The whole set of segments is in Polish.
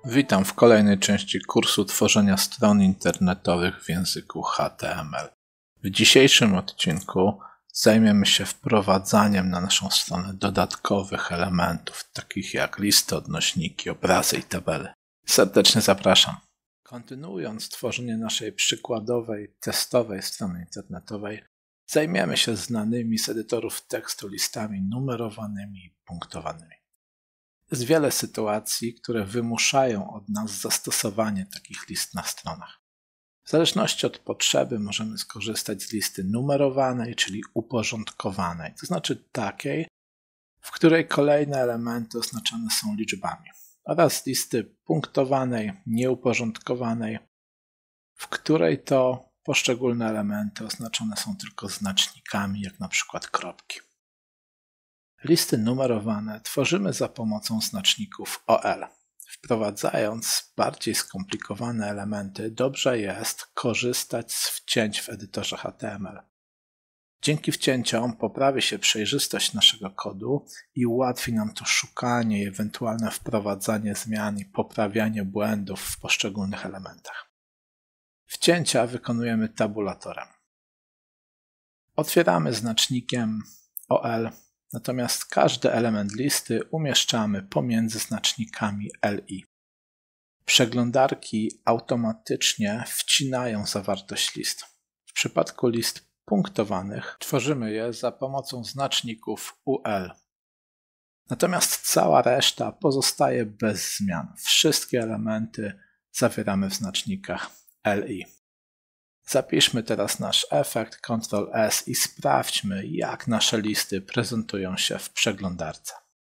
Witam w kolejnej części kursu tworzenia stron internetowych w języku HTML. W dzisiejszym odcinku zajmiemy się wprowadzaniem na naszą stronę dodatkowych elementów, takich jak listy, odnośniki, obrazy i tabele. Serdecznie zapraszam. Kontynuując tworzenie naszej przykładowej, testowej strony internetowej, zajmiemy się znanymi z edytorów tekstu listami numerowanymi i punktowanymi. Jest wiele sytuacji, które wymuszają od nas zastosowanie takich list na stronach. W zależności od potrzeby możemy skorzystać z listy numerowanej, czyli uporządkowanej, to znaczy takiej, w której kolejne elementy oznaczane są liczbami, oraz listy punktowanej, nieuporządkowanej, w której to poszczególne elementy oznaczone są tylko znacznikami, jak na przykład kropki. Listy numerowane tworzymy za pomocą znaczników OL. Wprowadzając bardziej skomplikowane elementy, dobrze jest korzystać z wcięć w edytorze HTML. Dzięki wcięciom poprawi się przejrzystość naszego kodu i ułatwi nam to szukanie i ewentualne wprowadzanie zmian i poprawianie błędów w poszczególnych elementach. Wcięcia wykonujemy tabulatorem. Otwieramy znacznikiem OL. Natomiast każdy element listy umieszczamy pomiędzy znacznikami LI. Przeglądarki automatycznie wcinają zawartość list. W przypadku list punktowanych tworzymy je za pomocą znaczników UL. Natomiast cała reszta pozostaje bez zmian. Wszystkie elementy zawieramy w znacznikach LI. Zapiszmy teraz nasz efekt Ctrl S i sprawdźmy, jak nasze listy prezentują się w przeglądarce.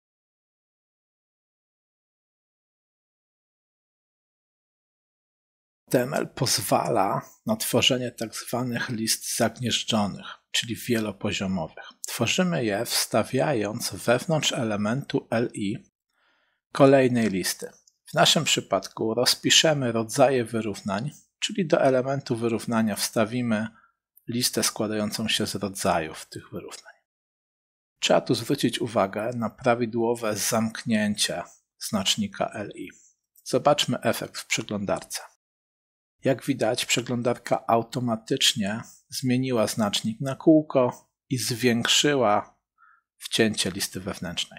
HTML pozwala na tworzenie tzw. list zagnieżdżonych, czyli wielopoziomowych. Tworzymy je wstawiając wewnątrz elementu LI kolejnej listy. W naszym przypadku rozpiszemy rodzaje wyrównań, czyli do elementu wyrównania wstawimy listę składającą się z rodzajów tych wyrównań. Trzeba tu zwrócić uwagę na prawidłowe zamknięcie znacznika LI. Zobaczmy efekt w przeglądarce. Jak widać, przeglądarka automatycznie zmieniła znacznik na kółko i zwiększyła wcięcie listy wewnętrznej.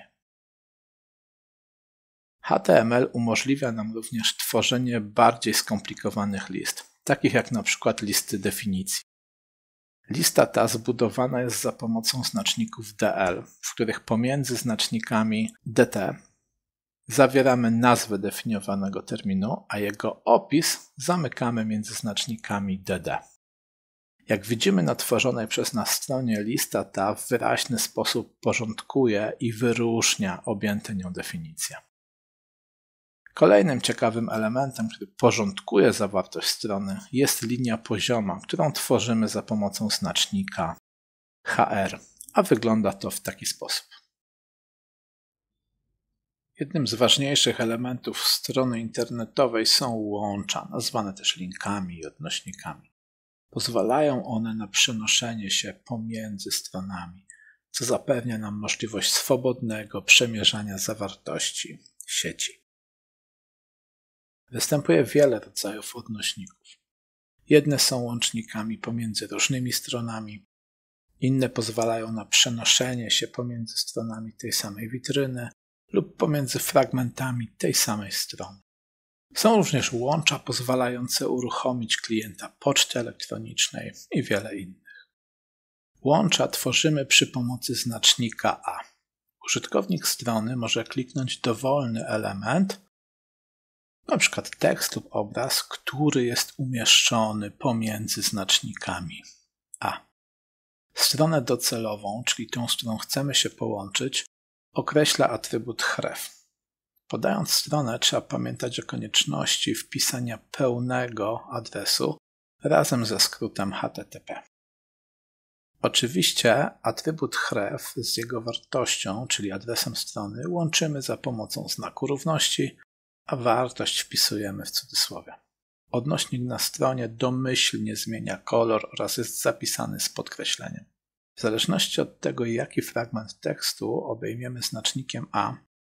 HTML umożliwia nam również tworzenie bardziej skomplikowanych list, takich jak na przykład listy definicji. Lista ta zbudowana jest za pomocą znaczników DL, w których pomiędzy znacznikami DT zawieramy nazwę definiowanego terminu, a jego opis zamykamy między znacznikami DD. Jak widzimy na tworzonej przez nas stronie, lista ta w wyraźny sposób porządkuje i wyróżnia objęte nią definicje. Kolejnym ciekawym elementem, który porządkuje zawartość strony, jest linia pozioma, którą tworzymy za pomocą znacznika HR, a wygląda to w taki sposób. Jednym z ważniejszych elementów strony internetowej są łącza, nazwane też linkami i odnośnikami. Pozwalają one na przenoszenie się pomiędzy stronami, co zapewnia nam możliwość swobodnego przemierzania zawartości sieci. Występuje wiele rodzajów odnośników. Jedne są łącznikami pomiędzy różnymi stronami, inne pozwalają na przenoszenie się pomiędzy stronami tej samej witryny lub pomiędzy fragmentami tej samej strony. Są również łącza pozwalające uruchomić klienta poczty elektronicznej i wiele innych. Łącza tworzymy przy pomocy znacznika A. Użytkownik strony może kliknąć dowolny element, na przykład tekst lub obraz, który jest umieszczony pomiędzy znacznikami A. Stronę docelową, czyli tą, z którą chcemy się połączyć, określa atrybut href. Podając stronę, trzeba pamiętać o konieczności wpisania pełnego adresu razem ze skrótem HTTP. Oczywiście atrybut href z jego wartością, czyli adresem strony, łączymy za pomocą znaku równości, a wartość wpisujemy w cudzysłowie. Odnośnik na stronie domyślnie zmienia kolor oraz jest zapisany z podkreśleniem. W zależności od tego, jaki fragment tekstu obejmiemy znacznikiem A,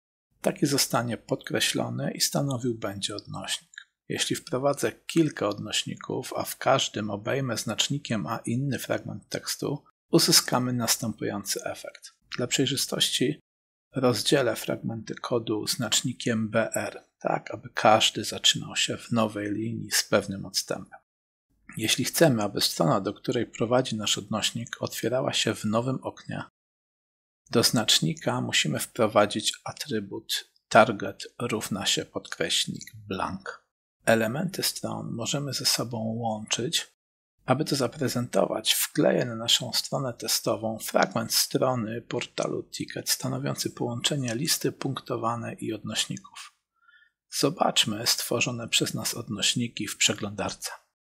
Taki zostanie podkreślony i stanowił będzie odnośnik. Jeśli wprowadzę kilka odnośników, a w każdym obejmę znacznikiem a inny fragment tekstu, uzyskamy następujący efekt. Dla przejrzystości rozdzielę fragmenty kodu znacznikiem BR, tak aby każdy zaczynał się w nowej linii z pewnym odstępem. Jeśli chcemy, aby strona, do której prowadzi nasz odnośnik, otwierała się w nowym oknie, do znacznika musimy wprowadzić atrybut target równa się podkreśnik blank. Elementy stron możemy ze sobą łączyć. Aby to zaprezentować, wkleję na naszą stronę testową fragment strony portalu Ticket stanowiący połączenie listy punktowanej i odnośników. Zobaczmy stworzone przez nas odnośniki w przeglądarce.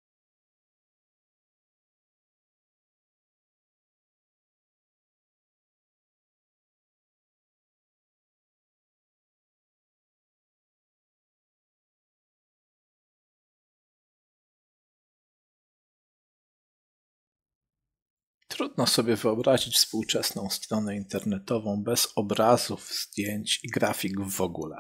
Trudno sobie wyobrazić współczesną stronę internetową bez obrazów, zdjęć i grafik w ogóle.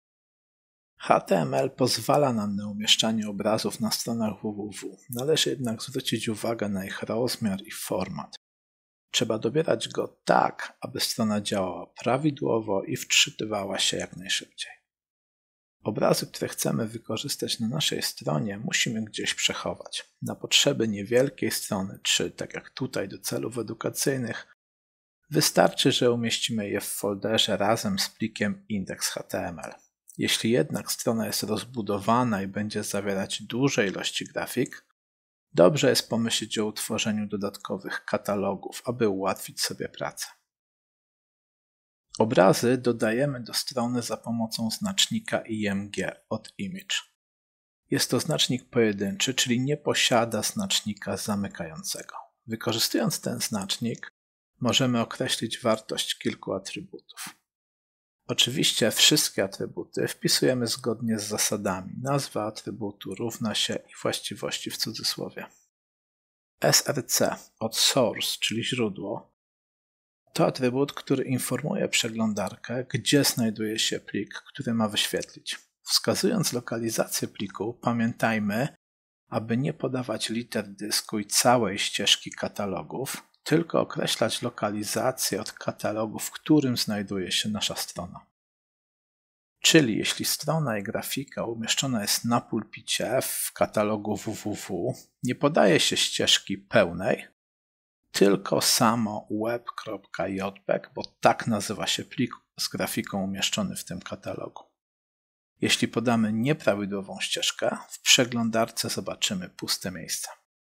HTML pozwala nam na umieszczanie obrazów na stronach www. Należy jednak zwrócić uwagę na ich rozmiar i format. Trzeba dobierać go tak, aby strona działała prawidłowo i wczytywała się jak najszybciej. Obrazy, które chcemy wykorzystać na naszej stronie, musimy gdzieś przechować. Na potrzeby niewielkiej strony, czy tak jak tutaj do celów edukacyjnych, wystarczy, że umieścimy je w folderze razem z plikiem index.html. Jeśli jednak strona jest rozbudowana i będzie zawierać duże ilości grafik, dobrze jest pomyśleć o utworzeniu dodatkowych katalogów, aby ułatwić sobie pracę. Obrazy dodajemy do strony za pomocą znacznika img od image. Jest to znacznik pojedynczy, czyli nie posiada znacznika zamykającego. Wykorzystując ten znacznik, możemy określić wartość kilku atrybutów. Oczywiście wszystkie atrybuty wpisujemy zgodnie z zasadami. Nazwa atrybutu równa się i właściwości w cudzysłowie. src od source, czyli źródło, to atrybut, który informuje przeglądarkę, gdzie znajduje się plik, który ma wyświetlić. Wskazując lokalizację pliku, pamiętajmy, aby nie podawać liter dysku i całej ścieżki katalogów, tylko określać lokalizację od katalogu, w którym znajduje się nasza strona. Czyli jeśli strona i grafika umieszczona jest na pulpicie w katalogu www, nie podaje się ścieżki pełnej, tylko samo web.jpg, bo tak nazywa się plik z grafiką umieszczony w tym katalogu. Jeśli podamy nieprawidłową ścieżkę, w przeglądarce zobaczymy puste miejsce.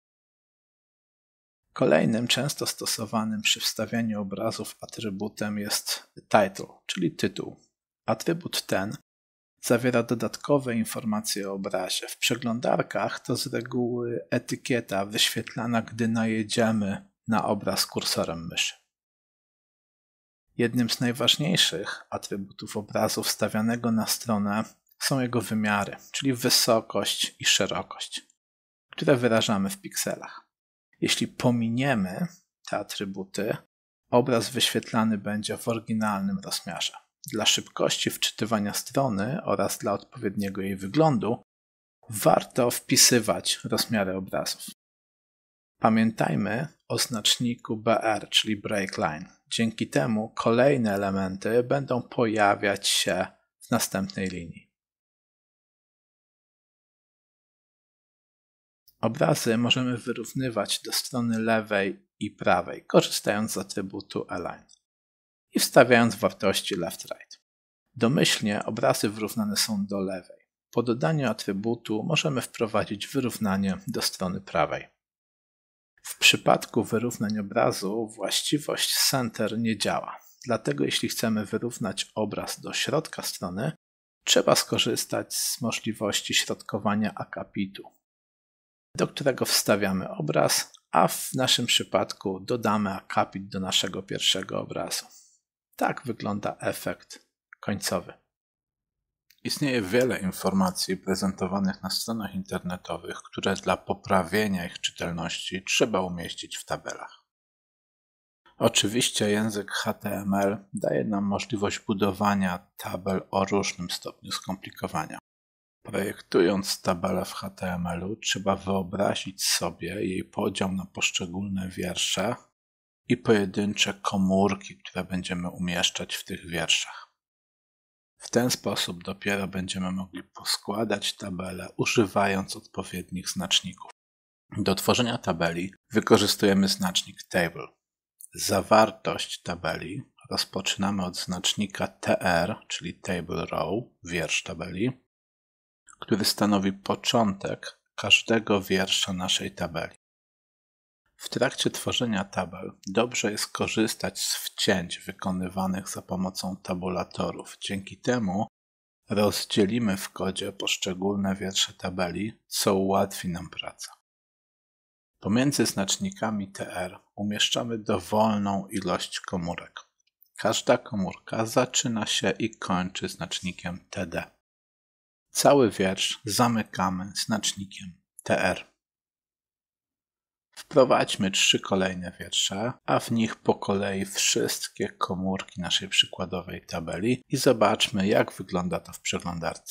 Kolejnym często stosowanym przy wstawianiu obrazów atrybutem jest title, czyli tytuł. Atrybut ten zawiera dodatkowe informacje o obrazie. W przeglądarkach to z reguły etykieta wyświetlana, gdy najedziemy na obraz kursorem myszy. Jednym z najważniejszych atrybutów obrazu wstawianego na stronę są jego wymiary, czyli wysokość i szerokość, które wyrażamy w pikselach. Jeśli pominiemy te atrybuty, obraz wyświetlany będzie w oryginalnym rozmiarze. Dla szybkości wczytywania strony oraz dla odpowiedniego jej wyglądu warto wpisywać rozmiary obrazów. Pamiętajmy o znaczniku BR, czyli break line. Dzięki temu kolejne elementy będą pojawiać się w następnej linii. Obrazy możemy wyrównywać do strony lewej i prawej, korzystając z atrybutu align i wstawiając wartości left-right. Domyślnie obrazy wyrównane są do lewej. Po dodaniu atrybutu możemy wprowadzić wyrównanie do strony prawej. W przypadku wyrównań obrazu właściwość center nie działa. Dlatego jeśli chcemy wyrównać obraz do środka strony, trzeba skorzystać z możliwości środkowania akapitu, do którego wstawiamy obraz, a w naszym przypadku dodamy akapit do naszego pierwszego obrazu. Tak wygląda efekt końcowy. Istnieje wiele informacji prezentowanych na stronach internetowych, które dla poprawienia ich czytelności trzeba umieścić w tabelach. Oczywiście język HTML daje nam możliwość budowania tabel o różnym stopniu skomplikowania. Projektując tabelę w HTML-u trzeba wyobrazić sobie jej podział na poszczególne wiersze i pojedyncze komórki, które będziemy umieszczać w tych wierszach. W ten sposób dopiero będziemy mogli poskładać tabelę używając odpowiednich znaczników. Do tworzenia tabeli wykorzystujemy znacznik table. Zawartość tabeli rozpoczynamy od znacznika tr, czyli table row, wiersz tabeli, który stanowi początek każdego wiersza naszej tabeli. W trakcie tworzenia tabel dobrze jest korzystać z wcięć wykonywanych za pomocą tabulatorów. Dzięki temu rozdzielimy w kodzie poszczególne wiersze tabeli, co ułatwi nam pracę. Pomiędzy znacznikami tr umieszczamy dowolną ilość komórek. Każda komórka zaczyna się i kończy znacznikiem td. Cały wiersz zamykamy znacznikiem tr. Wprowadźmy 3 kolejne wiersze, a w nich po kolei wszystkie komórki naszej przykładowej tabeli i zobaczmy, jak wygląda to w przeglądarce.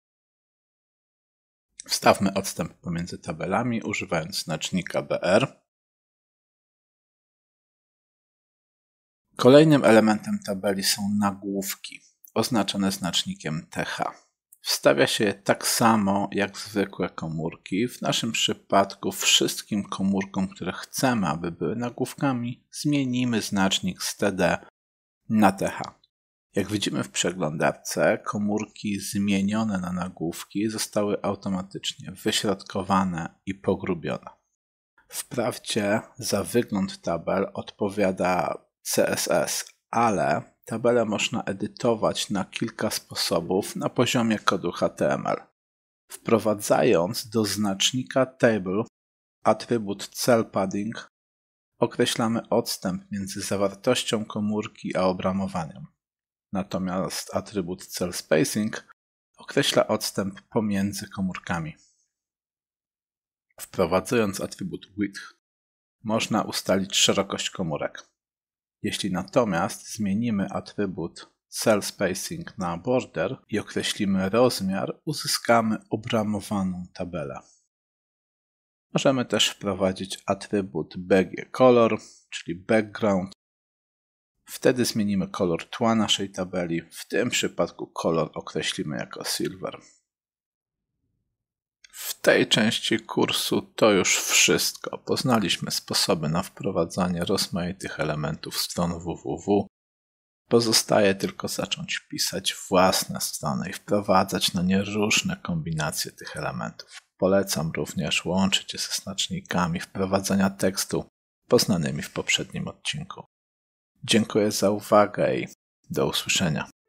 Wstawmy odstęp pomiędzy tabelami, używając znacznika br. Kolejnym elementem tabeli są nagłówki, oznaczone znacznikiem th. Wstawia się je tak samo jak zwykłe komórki. W naszym przypadku wszystkim komórkom, które chcemy, aby były nagłówkami, zmienimy znacznik z td na th. Jak widzimy w przeglądarce, komórki zmienione na nagłówki zostały automatycznie wyśrodkowane i pogrubione. Wprawdzie za wygląd tabel odpowiada CSS, ale tabelę można edytować na kilka sposobów na poziomie kodu HTML. Wprowadzając do znacznika table atrybut cell padding, określamy odstęp między zawartością komórki a obramowaniem. Natomiast atrybut cell spacing określa odstęp pomiędzy komórkami. Wprowadzając atrybut width można ustalić szerokość komórek. Jeśli natomiast zmienimy atrybut cell spacing na border i określimy rozmiar, uzyskamy obramowaną tabelę. Możemy też wprowadzić atrybut bgcolor, czyli background. Wtedy zmienimy kolor tła naszej tabeli. W tym przypadku kolor określimy jako silver. W tej części kursu to już wszystko. Poznaliśmy sposoby na wprowadzanie rozmaitych elementów stron www. Pozostaje tylko zacząć pisać własne strony i wprowadzać na nie różne kombinacje tych elementów. Polecam również łączyć je ze znacznikami wprowadzania tekstu poznanymi w poprzednim odcinku. Dziękuję za uwagę i do usłyszenia.